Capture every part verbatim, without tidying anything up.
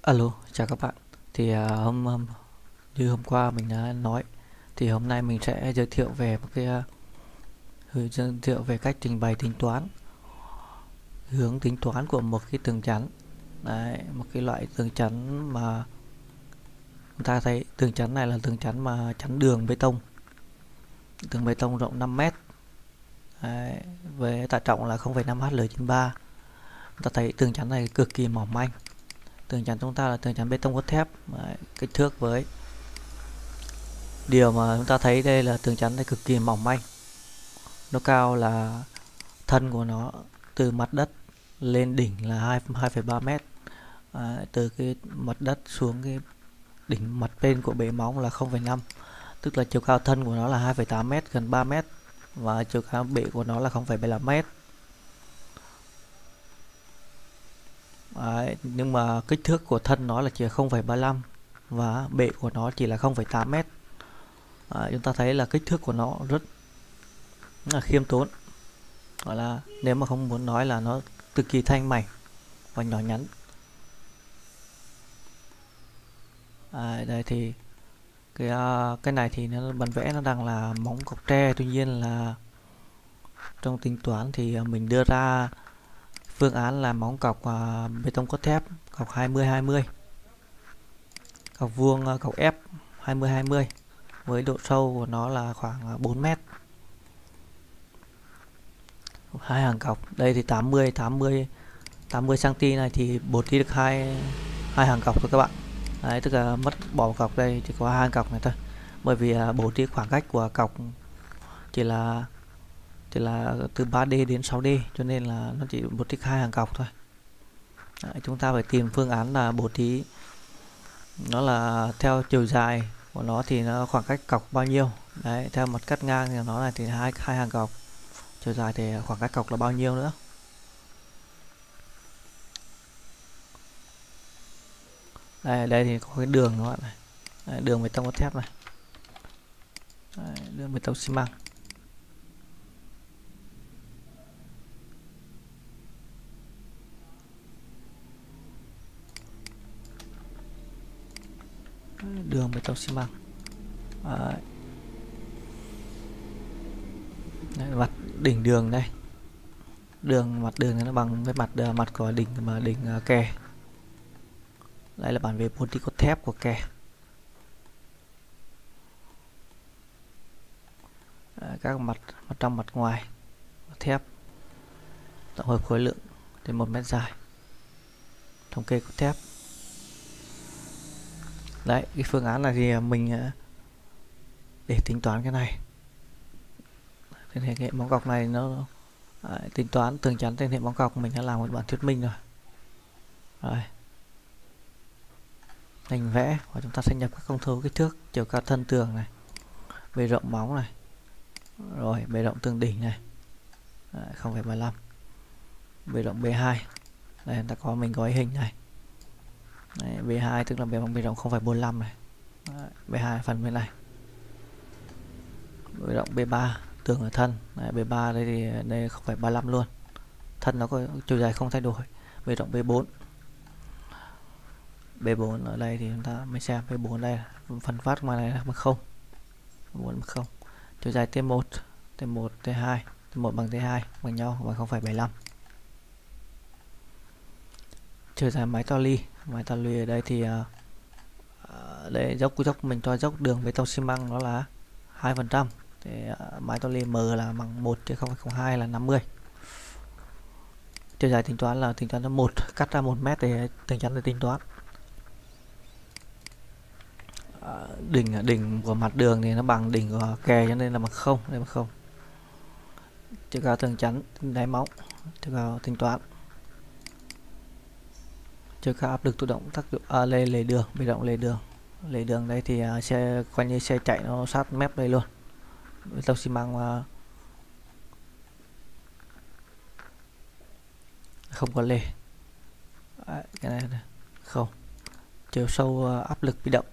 Alo, chào các bạn. Thì à, hôm, hôm như hôm qua mình đã nói, thì hôm nay mình sẽ giới thiệu về một cái à, hướng giới thiệu về cách trình bày tính toán, hướng tính toán của một cái tường chắn. Đấy, một cái loại tường chắn mà chúng ta thấy tường chắn này là tường chắn mà chắn đường bê tông, tường bê tông rộng năm mét. Đấy, với tải trọng là không phẩy năm H L trên ba. Chúng ta thấy tường chắn này cực kỳ mỏng manh. Tường chắn chúng ta là tường chắn bê tông cốt thép. Đấy, kích thước với điều mà chúng ta thấy đây là tường chắn này cực kỳ mỏng manh. Nó cao là thân của nó từ mặt đất lên đỉnh là hai phẩy ba mét. À, từ cái mặt đất xuống cái đỉnh mặt bên của bệ móng là không phẩy năm, tức là chiều cao thân của nó là hai phẩy tám mét, gần ba mét, và chiều cao bệ của nó là không phẩy bảy mươi lăm mét. Đấy, nhưng mà kích thước của thân nó là chỉ không phẩy ba lăm và bệ của nó chỉ là không phẩy tám mét. Đấy, chúng ta thấy là kích thước của nó rất là khiêm tốn, gọi là nếu mà không muốn nói là nó cực kỳ thanh mảnh và nhỏ nhắn. À, đây thì cái uh, cái này thì nó bản vẽ nó đang là móng cọc tre, tuy nhiên là trong tính toán thì mình đưa ra phương án là móng cọc uh, bê tông cốt thép, cọc hai mươi hai mươi, cọc vuông uh, cọc ép hai mươi hai mươi, với độ sâu của nó là khoảng bốn mét. Hai hàng cọc đây thì tám mươi tám mươi tám mươi cm này thì bố trí được hai hai hàng cọc thôi các bạn. Đấy, tức là mất bỏ cọc đây chỉ có hai hàng cọc này thôi, bởi vì uh, bố trí khoảng cách của cọc chỉ là chỉ là từ ba D đến sáu D, cho nên là nó chỉ bố trí hai hàng cọc thôi. Đấy, chúng ta phải tìm phương án là bố trí nó là theo chiều dài của nó thì nó khoảng cách cọc bao nhiêu. Đấy, theo mặt cắt ngang thì nó là thì hai hai hàng cọc, chiều dài thì khoảng cách cọc là bao nhiêu nữa. Đây, đây thì có cái đường các bạn này. Đấy, đường bê tông cốt thép này. Đấy, đường bê tông xi măng. Đường bê tông xi măng. Đấy. Đấy, mặt đỉnh đường đây, đường mặt đường nó bằng với mặt mặt của đỉnh mà đỉnh uh, kè. Đây là bản vẽ bố trí cốt thép của kè. Đấy, các mặt mặt trong mặt ngoài thép, tổng hợp khối lượng trên một mét dài, thống kê cốt thép. Đấy, cái phương án này thì mình để tính toán cái này. Trên hệ móng cọc này nó à, tính toán tường chắn trên hệ móng cọc mình đã làm một bản thuyết minh rồi. Rồi, hình vẽ và chúng ta sẽ nhập các công thức kích thước, chiều cao thân tường này, bề rộng móng này, rồi bề rộng tường đỉnh này không phẩy ba lăm, bề rộng B hai. Đây ta có mình gói hình này. Đấy, B hai tức là bề rộng bề rộng không phẩy bốn lăm này. Đấy, B hai phần bên này. Bề rộng B ba tường ở thân. Đấy, B ba đây thì đây không phẩy ba lăm luôn. Thân nó có chiều dài không thay đổi. Bề rộng B bốn. B bốn ở đây thì chúng ta mới xem B bốn đây phần phát ngoài này là bằng không. bốn bằng không. Chiều dài T một, T một, T hai, T một bằng T hai bằng nhau bằng không phẩy bảy lăm. Chiều dài mái to ly, mái to ly ở đây thì uh, đây dốc dốc mình cho dốc đường bê tông xi măng nó là hai phần trăm, thì uh, mái to ly M là bằng một chứ không phẩy không hai là năm mươi. Chiều dài tính toán là tính toán là một, cắt ra một mét để tính toán để tính toán. Uh, đỉnh đỉnh của mặt đường thì nó bằng đỉnh của kè cho nên là bằng không, đây bằng không. Chiều cao tường chắn đáy móng, chiều cao tính toán. Chiều cao áp lực tự động tác dụng à, lề lề đường, bị động lề đường. Lề đường đây thì uh, xe coi như xe chạy nó sát mép đây luôn. Bê tông xi măng uh, không có lề. À, cái này, này không. Chiều sâu uh, áp lực bị động.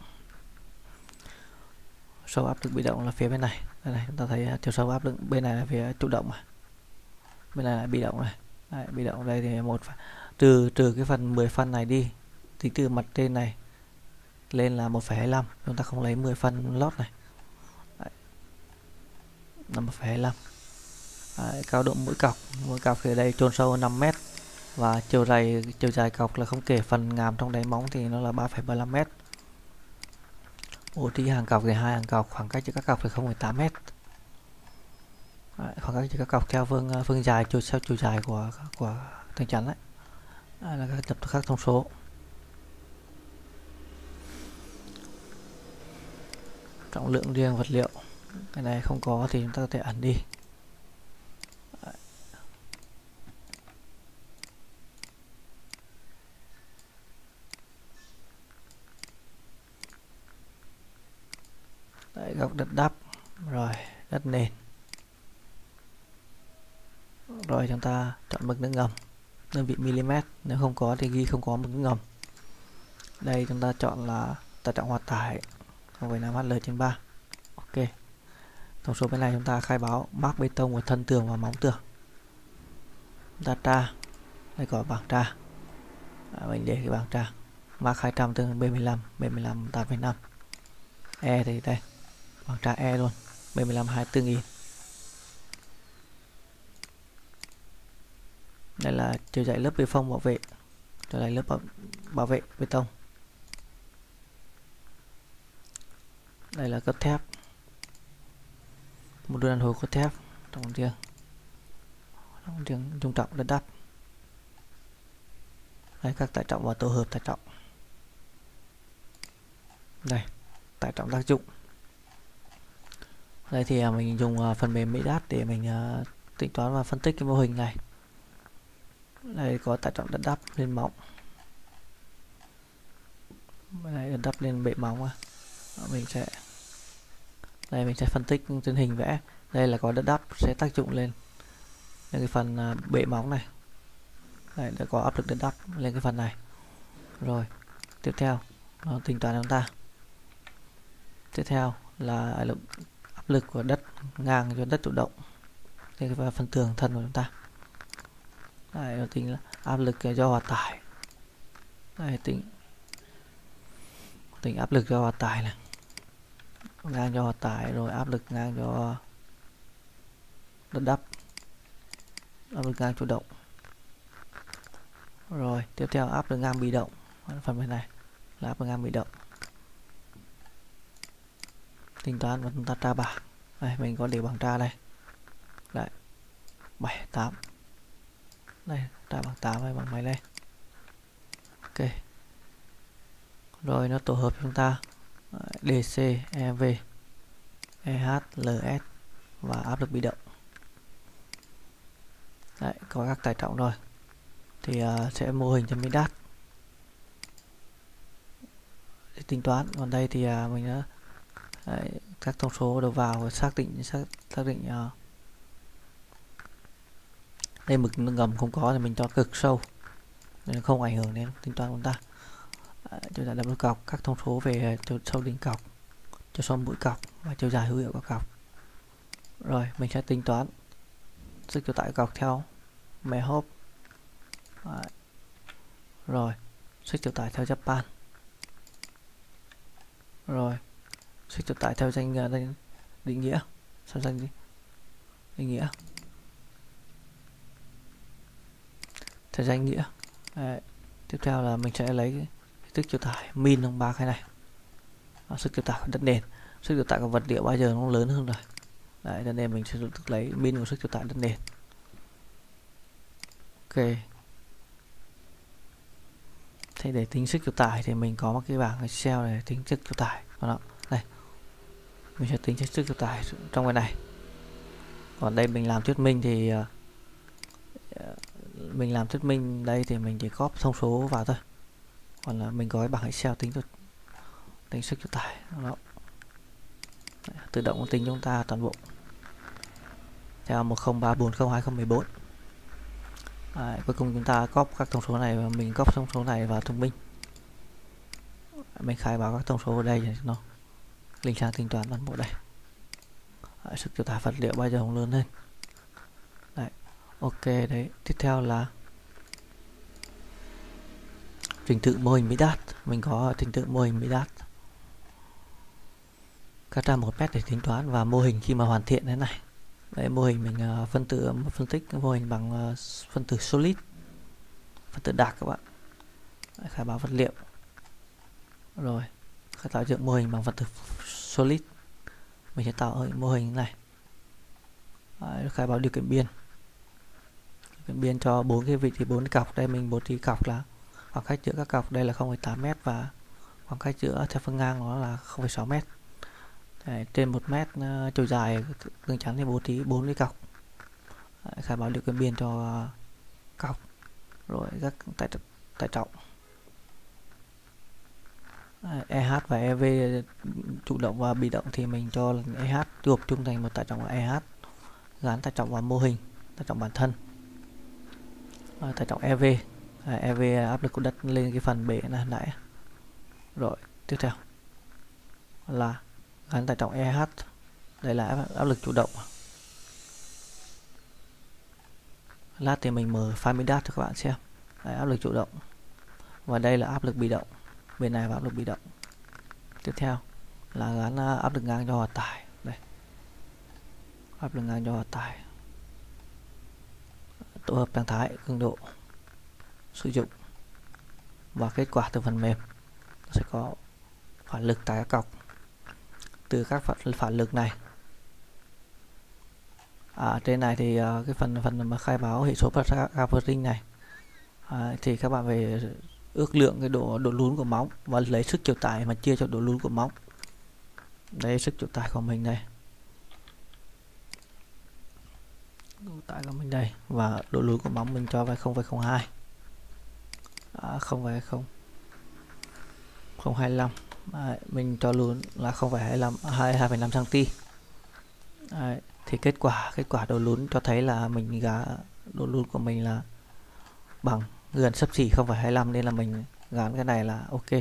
Sâu áp lực bị động là phía bên này. Đây này, chúng ta thấy uh, chiều sâu áp lực bên này là phía chủ động mà. Bên này là bị động này. Đấy, bị động đây thì một trừ trừ cái phần mười phân này đi tính từ mặt trên này lên là một phẩy hai lăm, chúng ta không lấy mười phân lót này. Đấy, là một phẩy hai lăm. Đấy, cao độ mỗi cọc, mỗi cọc thì ở đây chôn sâu năm mét, và chiều dài chiều dài cọc là không kể phần ngàm trong đáy móng thì nó là ba phẩy ba mươi lăm mét. Bố trí hàng cọc thì hai hàng cọc, khoảng cách giữa các cọc thì không phẩy tám mét. Đấy, khoảng cách giữa các cọc theo phương phương dài chiều theo chiều dài của của tường chắn đấy. Đây là các tập các thông số. Trọng lượng riêng vật liệu, cái này không có thì chúng ta có thể ẩn đi. Đấy. Đấy, góc đất đắp, rồi đất nền. Rồi chúng ta chọn mực nước ngầm, đơn vị mm, nếu không có thì ghi không có mực nước ngầm. Đây chúng ta chọn là tải trọng hoạt tải không phẩy năm H L trên ba. Ok. Thông số bên này chúng ta khai báo mác bê tông của thân tường và móng tường. Chúng ta tra, đây có bảng tra. À, mình để cái bảng tra. Mác hai trăm tương B mười lăm, B mười lăm tám phẩy năm. E thì đây, bảng tra E luôn, B mười lăm hai mươi tư nghìn. Đây là chiều dài lớp bê phông bảo vệ, chiều dài lớp bảo, bảo vệ bê tông. Đây là cấp thép, một đơn hồi cốt thép trọng riêng, trọng riêng trung trọng đất đắp. Đây các tải trọng và tổ hợp tải trọng. Đây tải trọng tác dụng. Đây thì mình dùng phần mềm Midas để mình tính toán và phân tích cái mô hình này. Đây có tải trọng đất đắp lên móng, đây đất đắp lên bệ móng. Mình sẽ đây mình sẽ phân tích trên hình vẽ. Đây là có đất đắp sẽ tác dụng lên lên cái phần bệ móng này. Đây đã có áp lực đất đắp lên cái phần này. Rồi tiếp theo nó tính toán chúng ta. Tiếp theo là áp lực của đất ngang cho đất chủ động trên cái phần tường thân của chúng ta. Đây nó tính là áp lực do hòa tải. Đây tính tính áp lực do hòa tải này, ngang do hòa tải, rồi áp lực ngang do đất đắp, áp lực ngang chủ động. Rồi tiếp theo áp lực ngang bị động, phần bên này là áp lực ngang bị động. Tính toán và chúng ta tra bảng. Đây mình có để bảng tra đây. Đấy bảy tám. Đây tra bảng tám hay bằng máy đây. Ok. Rồi nó tổ hợp chúng ta đê xê, e vê, e hát, lờ ét và áp lực bị động. Đấy, có các tải trọng rồi. Thì uh, sẽ mô hình cho Midas để tính toán. Còn đây thì uh, mình đã đấy, các thông số đầu vào và xác định xác, xác định uh, đây mực nước ngầm không có thì mình cho cực sâu nên không ảnh hưởng đến tính toán của chúng ta. Chúng ta double cọc các thông số về chiều sâu đỉnh cọc, chiều sâu mũi cọc và chiều dài hữu hiệu của cọc. Rồi mình sẽ tính toán sức chịu tải cọc theo mé hốp. Đấy. Rồi sức chịu tải theo Japan. Rồi sức chịu tải theo danh uh, định nghĩa. Sao danh gì? Định nghĩa. Theo danh nghĩa. Đấy. Tiếp theo là mình sẽ lấy sức chịu tải min trong ba cái này. Đó, sức chịu tải của đất nền, sức chịu tải của vật liệu bao giờ nó lớn hơn rồi. Đấy, đất nền mình sẽ tự lấy min của sức chịu tải đất nền. Ok. Thế để tính sức chịu tải thì mình có một cái bảng Excel để tính sức chịu tải. Đó. Đây. Mình sẽ tính sức chịu tải trong cái này. Còn đây mình làm thuyết minh thì uh, mình làm thuyết minh đây thì mình chỉ copy thông số vào thôi. Còn là mình có cái bảng Excel tính được tính sức chịu tải. Đó. Đấy, tự động tính chúng ta toàn bộ theo một không ba bốn không hai không một bốn. Đấy, cuối cùng chúng ta copy các thông số này và mình copy thông số này vào thông minh. Mình khai báo các thông số ở đây để nó linh sang tính toán toàn bộ đây. Đấy, sức chịu tải vật liệu bao giờ cũng lớn lên. Đấy. Ok đấy, tiếp theo là trình tự mô hình Midas. Mình có trình tự mô hình Midas cắt ra một mét để tính toán, và mô hình khi mà hoàn thiện thế này. Đấy, mô hình mình uh, phân tử phân tích mô hình bằng uh, phân tử solid, phân tử đặc các bạn. Đấy, khai báo vật liệu. Rồi khai tạo dựng mô hình bằng phân tử solid. Mình sẽ tạo mô hình này. Đấy, khai báo điều kiện biên. Điều kiện biên cho bốn cái vị trí bốn cọc. Đây mình bố trí cọc là khoảng cách giữa các cọc đây là không phẩy tám mét, và khoảng cách giữa theo phương ngang nó là không phẩy sáu mét. Đấy, trên một mét uh, chiều dài tường chắn thì bố trí bốn cái cọc. Đấy, khai báo điều kiện biên cho uh, cọc. Rồi các tải, tải trọng. Đấy, e hát và e vê chủ động và bị động thì mình cho e hát gộp chung thành một tải trọng là e hát, gắn tải trọng vào mô hình, tải trọng bản thân. Đấy, tải trọng e vê. Đấy, e vê áp lực của đất lên cái phần bể này nãy. Rồi tiếp theo là gắn tải trọng e hát. Đây là áp, áp lực chủ động. Lát thì mình mở file Midas cho các bạn xem. Đấy, áp lực chủ động. Và đây là áp lực bị động. Bên này là áp lực bị động. Tiếp theo là gắn áp lực ngang cho hòa tải. Đây, áp lực ngang cho hòa tải. Tổ hợp trạng thái, cường độ sử dụng và kết quả từ phần mềm. Nó sẽ có phản lực tại các cọc. Từ các phản, phản lực này, à, trên này thì uh, cái phần phần mà khai báo hệ số Gauss này, à, thì các bạn phải ước lượng cái độ độ lún của móng và lấy sức chịu tải mà chia cho độ lún của móng. Đây sức chịu tải của mình đây, độ tải của mình đây, và độ lún của móng mình cho vào không phẩy không hai, à, không phẩy không không hai lăm. Đấy, mình cho lún là không phẩy hai lăm, hai phẩy năm xăng-ti-mét. Đấy, thì kết quả kết quả độ lún cho thấy là mình gá độ lún của mình là bằng gần xấp xỉ không phẩy hai lăm, nên là mình gắn cái này là ok.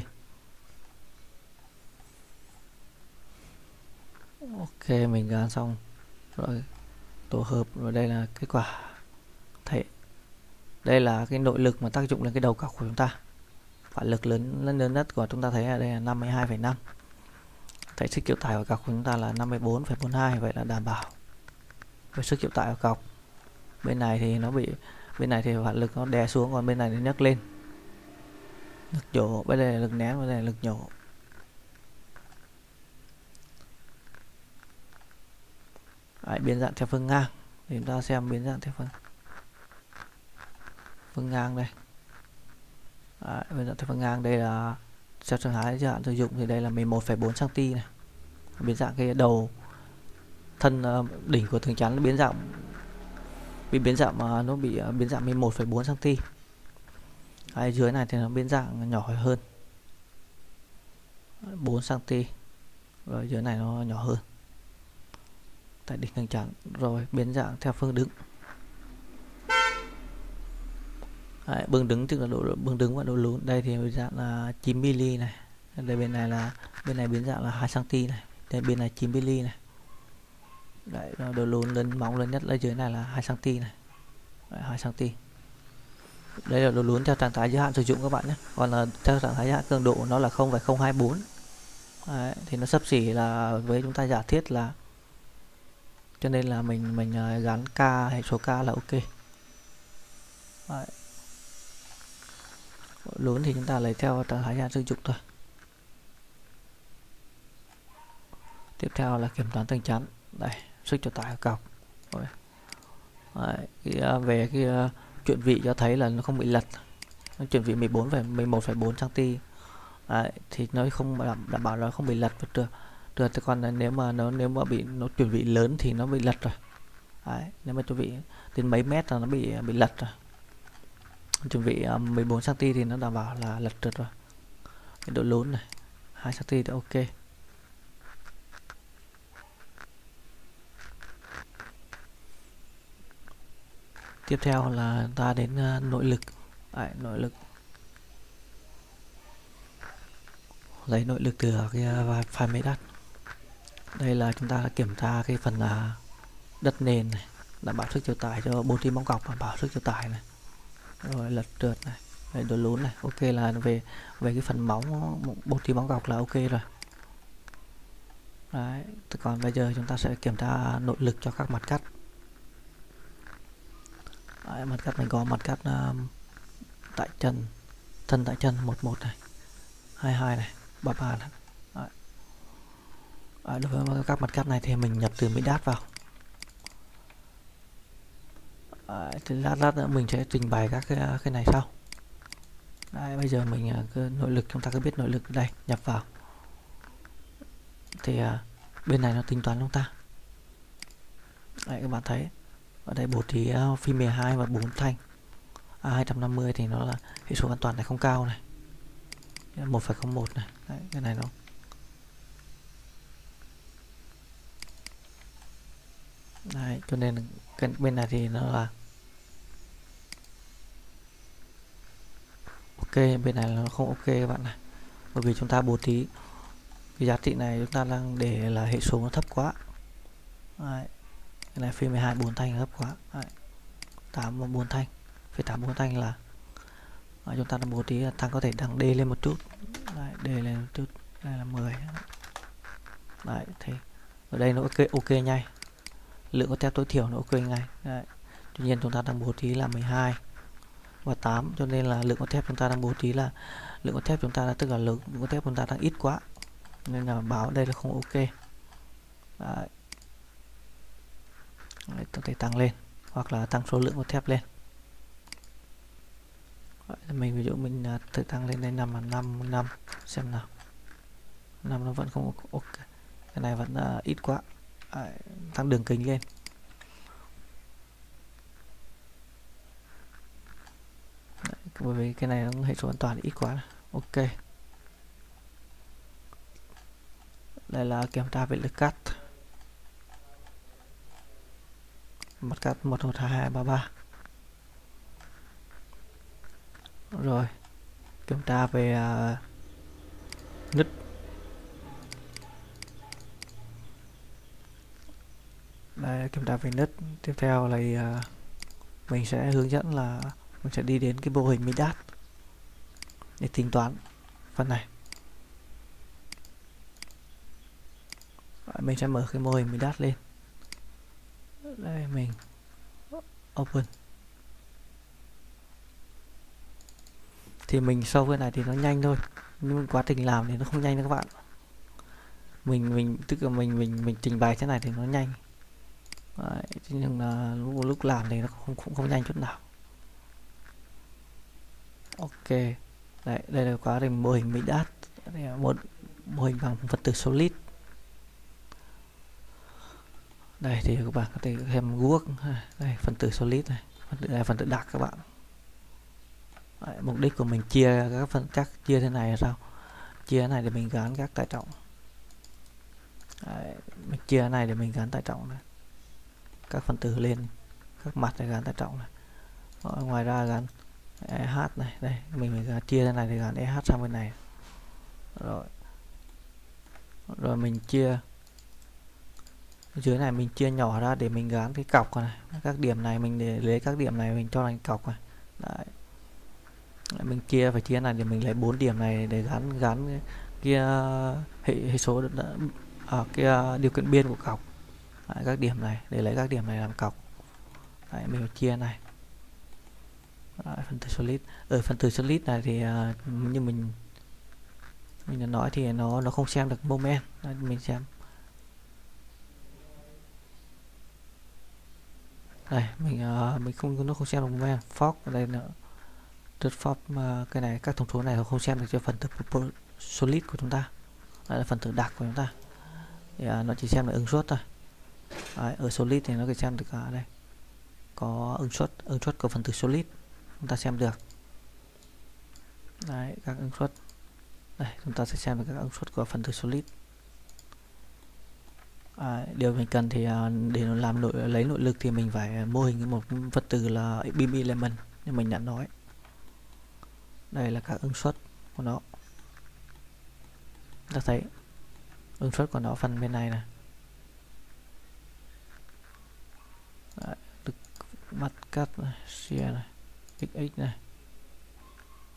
Ok, mình gắn xong rồi tổ hợp, và đây là kết quả. Thấy đây là cái nội lực mà tác dụng lên cái đầu cọc của chúng ta. Phản lực lớn lớn lớn nhất của chúng ta thấy ở đây là năm mươi hai phẩy năm. Thấy sức chịu tải của cọc của chúng ta là năm mươi bốn phẩy bốn hai, vậy là đảm bảo với sức chịu tải của cọc. Bên này thì nó bị bên này thì phản lực nó đè xuống, còn bên này nó nhấc lên. Lực nhổ, bên đây là lực nén, bên này là lực nhổ. Đấy, biến dạng theo phương ngang thì chúng ta xem biến dạng theo phương phương ngang đây. Đấy, biến dạng theo phương ngang đây là theo trạng thái giới hạn sử dụng thì đây là mười một phẩy bốn xăng-ti-mét này. Biến dạng cái đầu thân uh, đỉnh của tường chắn biến dạng bị biến dạng mà nó bị uh, biến dạng mười một phẩy bốn xăng-ti-mét. Đấy, dưới này thì nó biến dạng nhỏ hơn bốn xăng-ti-mét, rồi dưới này nó nhỏ hơn tại đỉnh tường chắn. Rồi biến dạng theo phương đứng. Đấy, bưng đứng tức là độ bưng đứng và độ lún. Đây thì biến dạng là chín mi-li này. Đây bên này là bên này biến dạng là hai xăng-ti-mét này. Đây bên này chín mi-li này. Đấy, độ lún lớn móng lớn nhất ở dưới này là hai xăng-ti-mét này. Đấy, hai xăng-ti-mét. Đây là độ lún theo trạng thái giới hạn sử dụng các bạn nhé. Còn là theo trạng thái giới hạn cường độ nó là không phẩy không hai bốn. Đấy, thì nó xấp xỉ là với chúng ta giả thiết là, cho nên là mình mình gắn k, hệ số k là ok. Đấy. Lún thì chúng ta lấy theo trạng thái giới hạn sử dụng thôi. Tiếp theo là kiểm toán tường chắn. Đây, sức chịu tải của cọc. Đấy, cái, về cái uh, chuyển vị cho thấy là nó không bị lật. Nó chuyển vị mười bốn phẩy mười một phẩy bốn xăng-ti-mét. Đấy, thì nó không đảm, đảm bảo nó không bị lật trượt. Trượt còn nếu mà nó nếu mà bị nó chuyển vị lớn thì nó bị lật rồi. Đấy, nếu mà chuyển vị đến mấy mét là nó bị bị lật rồi. Chuyển vị uh, mười bốn xăng-ti-mét thì nó đảm bảo là lật trượt rồi. Cái độ lún này hai xăng-ti-mét thì ok. Tiếp theo là ta đến uh, nội lực. Đấy, nội lực. Lấy nội lực từ cái uh, file Midas. Đây là chúng ta kiểm tra cái phần uh, đất nền này, đảm bảo sức chịu tải cho bố trí móng cọc, đảm bảo sức chịu tải này. Rồi lật trượt này. Đấy, đồ lún này, ok là về về cái phần móng bố trí móng gọc là ok rồi. Đấy, còn bây giờ chúng ta sẽ kiểm tra nội lực cho các mặt cắt. Đấy, mặt cắt mình có mặt cắt uh, tại chân, thân tại chân một một này, hai hai này, ba ba này. Đấy. Đấy, đối với các mặt cắt này thì mình nhập từ Midas vào. Đấy, thì lát lát nữa mình sẽ trình bày các cái, cái này sau. Đấy, bây giờ mình cứ nội lực, chúng ta cứ biết nội lực đây, nhập vào thì uh, bên này nó tính toán chúng ta. Đấy, các bạn thấy ở đây bố trí uh, phi mười hai và bốn thanh A hai trăm năm mươi thì nó là hệ số an toàn này không cao này, một phẩy không một này. Đấy, cái này nó đấy, cho nên cái bên này thì nó là ok, bên này là nó không ok các bạn này, bởi vì chúng ta bố trí cái giá trị này chúng ta đang để là hệ số nó thấp quá. Đấy, cái này phi mười hai bốn thanh thấp quá. Đấy, tám và bốn thanh, phẩy tám bốn thanh là đấy, chúng ta đang bố trí là tăng có thể đằng D lên một chút. Đấy, D lên một chút, đây là mười. Đấy, thì ở đây nó ok ok ngay, lượng có thép tối thiểu nó ok ngay. Đấy, tuy nhiên chúng ta đang bố trí là mười hai và tám, cho nên là lượng có thép chúng ta đang bố trí là lượng có thép chúng ta là tức là lượng có thép chúng ta đang ít quá, nên là báo đây là không ok. Đấy. Đấy, có thể tăng lên hoặc là tăng số lượng của thép lên. Đấy, mình ví dụ mình uh, tự tăng lên đây năm là năm năm xem nào, năm nó vẫn không ok, cái này vẫn uh, ít quá. Đấy, tăng đường kính lên. Đấy, bởi vì cái này nó hệ số an toàn ít quá này. Ok, đây là kiểm tra về lực cắt, mặt cắt một một hai hai ba ba. Rồi kiểm tra về uh, nứt. Đây, kiểm tra về nứt. Tiếp theo là uh, mình sẽ hướng dẫn là mình sẽ đi đến cái mô hình Midas để tính toán phần này. Mình sẽ mở cái mô hình Midas lên. Đây, mình open. Thì mình sâu cái này thì nó nhanh thôi, nhưng quá trình làm thì nó không nhanh đâu các bạn. Mình mình tức là mình mình mình trình bày thế này thì nó nhanh. Đấy, nhưng là lúc, lúc làm thì nó không không không nhanh chút nào. Ok, đấy, đây là quá trình mô hình Midas. Đây là một mô hình bằng vật tử solid. Đây thì các bạn có thể thêm guốc, đây phần tử solid này, phần tử này phần tử đặc các bạn. Đấy, mục đích của mình chia các phần chắc chia thế này là sao? Chia này để mình gắn các tải trọng. Đấy, mình chia này để mình gắn tải trọng này, các phần tử lên các mặt để gắn tải trọng này. Rồi, ngoài ra gắn e hát này, đây mình phải gắn, chia thế này để gắn e hát sang bên này. Rồi rồi mình chia dưới này, mình chia nhỏ ra để mình gắn cái cọc này, các điểm này mình để lấy các điểm này mình cho thành cọc này. Đấy, mình chia phải chia này để mình lấy bốn điểm này để gắn gắn kia hệ, hệ số ở kia điều kiện biên của cọc. Đấy, các điểm này để lấy các điểm này làm cọc. Đấy, mình chia này. Đấy, phần tử solid ở phần tử solid này thì uh, như mình mình đã nói thì nó nó không xem được moment. Đấy, mình xem đây, mình uh, mình không nó không xem được moment. Fork ở đây nữa, rất fork uh, cái này các thông số này nó không xem được cho phần tử solid của chúng ta. Đây là phần tử đặc của chúng ta thì uh, nó chỉ xem được ứng suất thôi. Đấy, ở solid thì nó chỉ xem được uh, đây có ứng suất ứng suất của phần tử solid chúng ta xem được. Đấy, các ứng suất đây chúng ta sẽ xem được các ứng suất của phần tử solid. À, điều mình cần thì uh, để làm nội lấy nội lực thì mình phải mô hình một vật tử là beam element như mình đã nói. Đây là các ứng suất của nó, ta thấy ứng suất của nó phần bên này này. Đấy, mặt cắt này, shear này, xx này.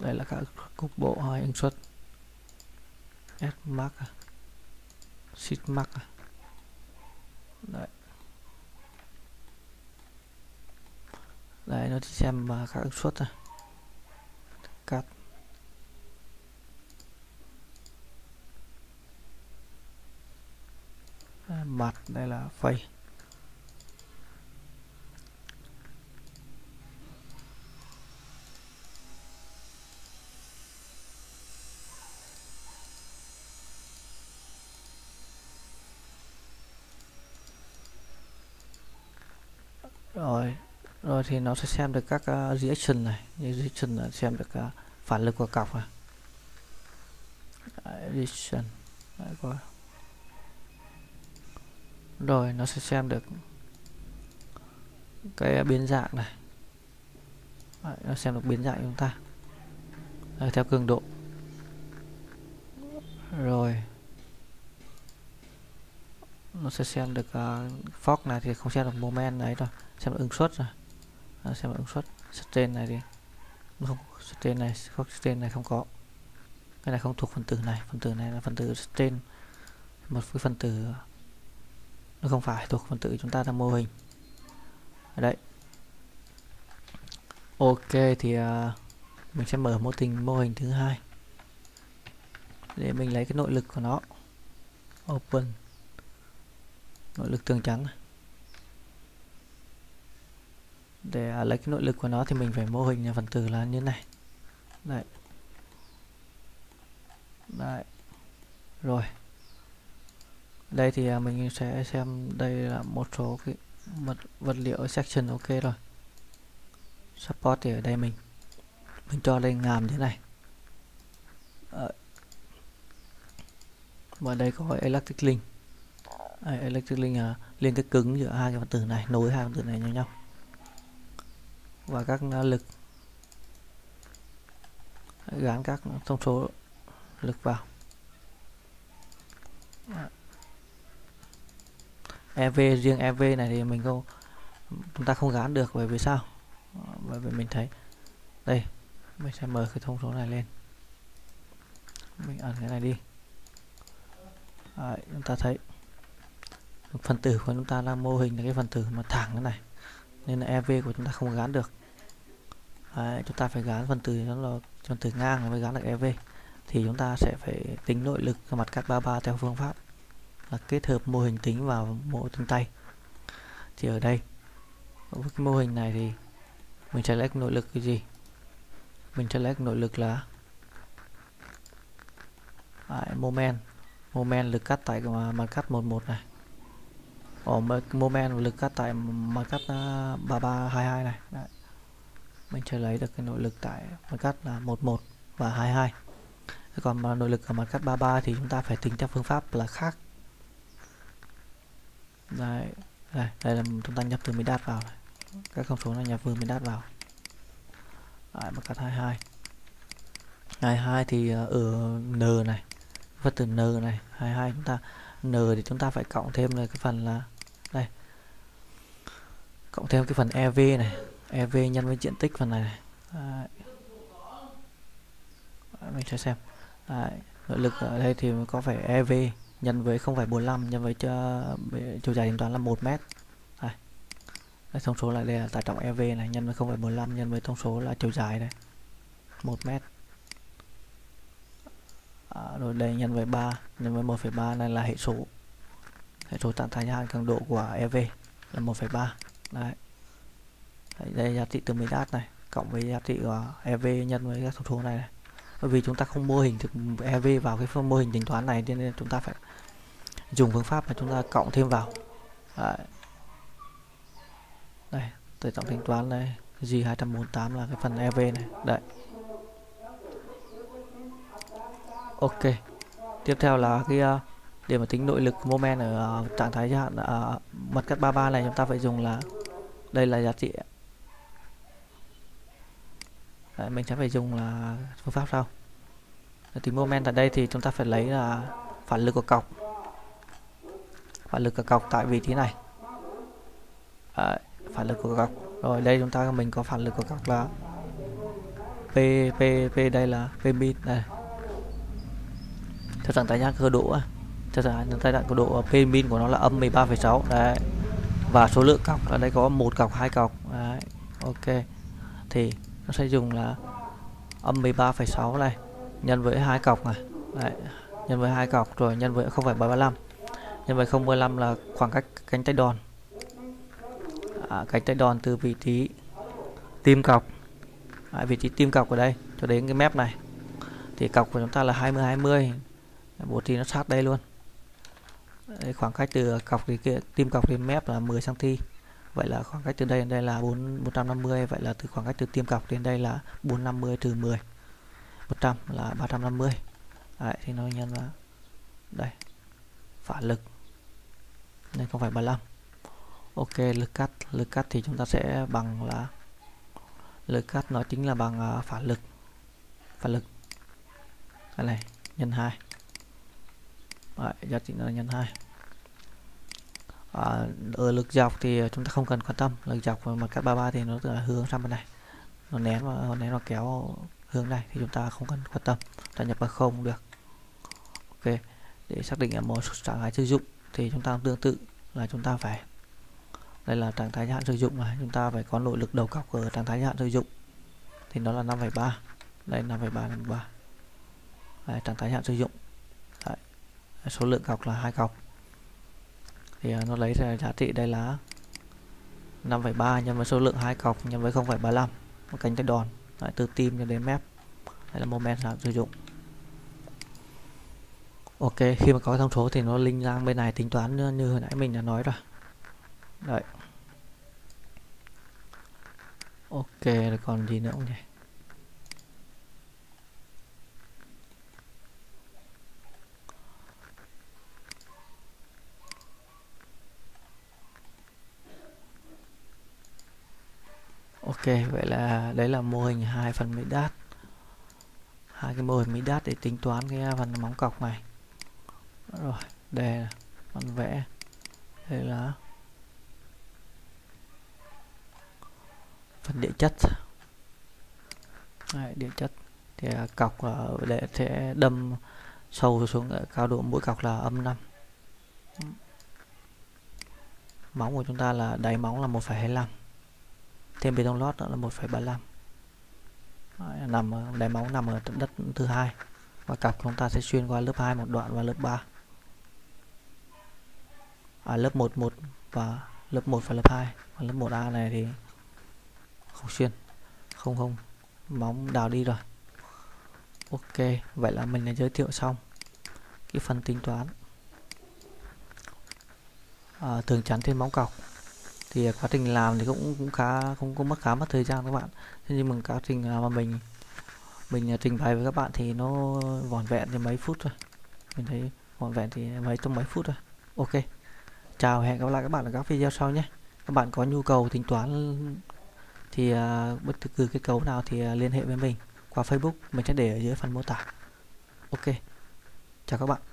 Đây là các cục bộ hay ứng suất. S max à, Shift max à. Đấy. Đấy, nó chỉ xem các ứng suất à. Cắt. Mặt đây là phẩy. Rồi, rồi thì nó sẽ xem được các uh, reaction này, như reaction là xem được uh, phản lực của cọc này. Reaction. Đấy, coi. Rồi nó sẽ xem được cái biến dạng này. Đấy, nó xem được biến dạng của chúng ta. Đấy, theo cường độ. Rồi nó sẽ xem được uh, force này thì không xem được moment này rồi, xem được ứng suất rồi. Đó, xem được ứng suất. Strain này thì không, strain này không, strain này không có. Cái này không thuộc phần tử này, phần tử này là phần tử strain, một cái phần tử nó không phải thuộc phần tử chúng ta đang mô hình. Đấy. Ok thì uh, mình sẽ mở mô hình mô hình thứ hai để mình lấy cái nội lực của nó. Open nội lực tường trắng này. Để uh, lấy cái nội lực của nó thì mình phải mô hình phần tử là như này. Đấy. Đấy. Rồi. Đây thì uh, mình sẽ xem đây là một số cái vật, vật liệu section. Ok rồi. Support thì ở đây mình mình cho đây ngàm thế này. Đấy. Và đây có electric link. Đây, electric link là liên kết cứng giữa hai cái phần tử này, nối hai phần tử này nhau nhau. Và các lực gắn các thông số lực vào. e vê riêng e vê này thì mình không chúng ta không gán được, bởi vì sao? Bởi vì mình thấy đây, mình sẽ mở cái thông số này lên, mình ẩn cái này đi. Đấy, chúng ta thấy phần tử của chúng ta đang mô hình là cái phần tử mà thẳng cái này, nên là e vê của chúng ta không gán được. Đấy, chúng ta phải gán phần tử nó là phần tử ngang mới gán được e vê. Thì chúng ta sẽ phải tính nội lực mặt cắt ba mươi ba theo phương pháp là kết hợp mô hình tính vào mô tính tay. Thì ở đây với cái mô hình này thì mình sẽ lấy nội lực cái gì? Mình sẽ lấy nội lực là Đấy, moment moment lực cắt tại mặt cắt mười một này. Ồ, moment lực cắt tại mặt cắt ba ba hai hai này. Đấy. Mình sẽ lấy được cái nội lực tại mặt cắt là mười một và hai mươi hai. Còn mà nội lực ở mặt cắt ba mươi ba thì chúng ta phải tính theo phương pháp là khác. Đây, đây, đây là chúng ta nhập từ Midas vào này. Các thông số này nhập từ Midas vào. Đấy, mặt cắt hai mươi hai. hai mươi hai thì ở N này, phần tử N này, hai mươi hai chúng ta N thì chúng ta phải cộng thêm là cái phần là đây. Cộng thêm cái phần e vê này, e vê nhân với diện tích phần này này. Đấy. Đấy, mình sẽ xem. Đấy, nội lực ở đây thì có phải e vê nhân với không phẩy bốn mươi lăm nhân với chiều dài tính toán là một mét. Đây. Đây, thông số lại đây là tải trọng e vê này nhân với không phẩy bốn mươi lăm nhân với thông số là chiều dài đây. một mét. À, rồi đây nhân với ba nhân với một phẩy ba, này là hệ số. Hệ số trạng thái hạn cường độ của e vê là một phẩy ba. Đấy. Đấy, đây giá trị từ Midas này cộng với giá trị của e vê nhân với các thông số này, này. Bởi vì chúng ta không mô hình được e vê vào cái phương mô hình tính toán này, nên chúng ta phải dùng phương pháp mà chúng ta cộng thêm vào. Đấy. Đây, tải trọng tính toán này, G hai trăm bốn mươi tám là cái phần e vê này. Đấy. Ok. Tiếp theo là cái uh, để mà tính nội lực moment ở uh, trạng thái giới hạn uh, mặt cắt ba mươi ba này, chúng ta phải dùng là đây là giá trị. Đấy, mình sẽ phải dùng là phương pháp sau. Để tính moment ở đây thì chúng ta phải lấy là phản lực của cọc. Phản lực của cọc tại vị trí này. Đấy, phản lực của cọc. Rồi đây chúng ta mình có phản lực của cọc là P P P đây là P min đây. Theo dạng tái nhãn cơ độ á, theo dạng tái nhãn cơ độ P min của nó là âm mười ba phẩy sáu đấy. Và số lượng cọc ở đây có một cọc, hai cọc đấy. Ok. Thì nó sẽ dùng là âm mười ba phẩy sáu này nhân với hai cọc này. Đấy, nhân với hai cọc rồi nhân với không phẩy bảy ba lăm. Nhân với không phẩy bảy lăm là khoảng cách cánh tay đòn. À, cánh tay đòn từ vị trí tim cọc, à, vị trí tim cọc ở đây cho đến cái mép này thì cọc của chúng ta là hai mươi hai mươi, bố trí nó sát đây luôn. Đây, khoảng cách từ cọc thì kia, tim cọc đến mép là mười xăng ti mét. Vậy là khoảng cách từ đây đến đây là bốn trăm năm mươi. Vậy là từ khoảng cách từ tim cọc đến đây là bốn trăm năm mươi trừ mười, một trăm là ba trăm năm mươi. Đấy, thì nó nhân vào đây phản lực nên không phải ba mươi lăm. Ok, lực cắt lực cắt thì chúng ta sẽ bằng là lực cắt nó chính là bằng uh, phản lực phản lực cái này nhân hai. Đấy, giá trị nó là nhân hai. À, ở lực dọc thì chúng ta không cần quan tâm, lực dọc mặt cắt ba mươi ba thì nó là hướng sang bên này, nó nén và nó nén và kéo hướng này thì chúng ta không cần quan tâm, ta nhập vào không cũng được. Ok, để xác định một trạng thái sử dụng thì chúng ta tương tự là chúng ta phải, đây là trạng thái hạn sử dụng mà chúng ta phải có nội lực đầu cọc ở trạng thái hạn sử dụng thì nó là năm phẩy ba, đây năm phẩy ba năm phẩy ba. Đấy, trạng thái hạn sử dụng. Đấy, số lượng cọc là hai cọc thì nó lấy ra giá trị đây là năm phẩy ba nhân với số lượng hai cọc nhân với không phẩy ba lăm một cánh tay đòn. Đấy, từ tim cho đến mép. Đây là moment hạn sử dụng. Ok, khi mà có thông số thì nó link sang bên này tính toán như, như hồi nãy mình đã nói rồi. Đấy. Ok, rồi còn gì nữa không nhỉ? Ok, vậy là đấy là mô hình hai phần Midas. Hai cái mô hình Midas để tính toán cái phần móng cọc này. Rồi, đây là phần vẽ. Đây là phần địa chất. Đấy, địa chất thì cọc là để sẽ đâm sâu xuống ở cao độ mỗi cọc là âm năm. Móng của chúng ta là đáy móng là một phẩy hai lăm, thêm bê tông lót nữa là một phẩy ba lăm. Đấy, nằm ở đáy móng nằm ở đất thứ hai và cọc chúng ta sẽ xuyên qua lớp hai một đoạn và lớp ba, à, lớp một một và lớp một và lớp hai, và lớp một A này thì không xuyên, không không móng đào đi rồi. Ok, vậy là mình đã giới thiệu xong cái phần tính toán à, tường chắn trên móng cọc. Thì quá trình làm thì cũng cũng khá không có mất khá mất thời gian các bạn. Thế nhưng mà quá trình mà mình mình trình bày với các bạn thì nó vỏn vẹn thì mấy phút thôi, mình thấy vỏn vẹn thì mấy trong mấy phút thôi. Ok, chào, hẹn gặp lại các bạn ở các video sau nhé. Các bạn có nhu cầu tính toán thì uh, bất cứ cái cấu nào thì uh, liên hệ với mình qua Facebook, mình sẽ để ở dưới phần mô tả. Ok, chào các bạn.